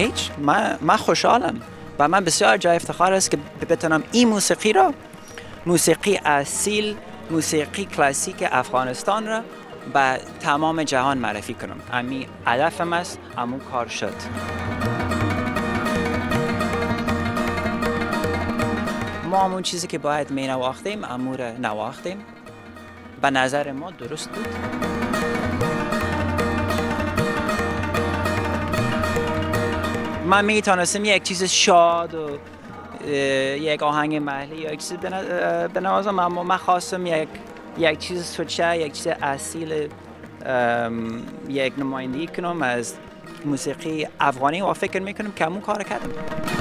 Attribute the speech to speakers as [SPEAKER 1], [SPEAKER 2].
[SPEAKER 1] هیچ، من خوشحالم و من بسیار جای افتخار است که بتونم این موسیقی را، موسیقی اصیل، موسیقی کلاسیک افغانستان را به تمام جهان معرفی کنم. امی هدفم است، همون کار شد. ما همون چیزی که باید می نواختیم امور نواختیم. به نظر ما درست بود. من می تونستم یک چیز شاد و یک آهنگ محلی یا یک چیز بنوازم، اما من خواستم یک چیز سوچه، یک چیز اصیل، یک نمایندگی کنم از موسیقی افغانی و فکر میکنم که همون کار کردم.